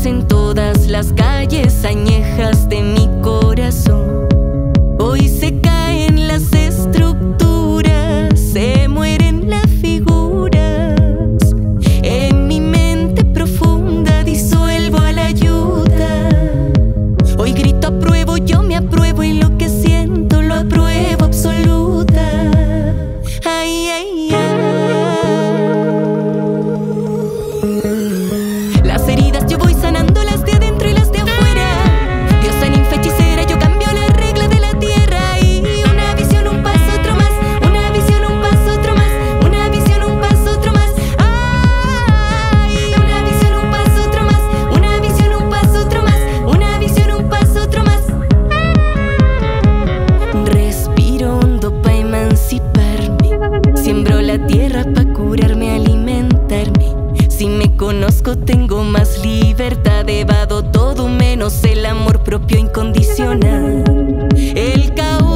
en todas las calles añejas de mi corazón. Hoy se caen las estructuras, se mueren las figuras. En mi mente profunda disuelvo a la ayuda. Hoy grito apruebo, yo me apruebo y lo que siento lo apruebo absoluta. Ay, ay, ay. Las heridas yo voy sanando, las de adentro y las de afuera. Diosa ninfa hechicera, yo cambio las reglas de la tierra. Y una visión, un paso, otro más. Una visión, un paso, otro más. Una visión, un paso, otro más. Ay, una visión, un paso, otro más. Una visión, un paso, otro más. Una visión, un paso, otro más. Respiro hondo pa' emanciparme. Siembro la tierra pa' curarme, alimentarme. Si me conozco tengo más libertad, evado todo menos el amor propio incondicional. El caos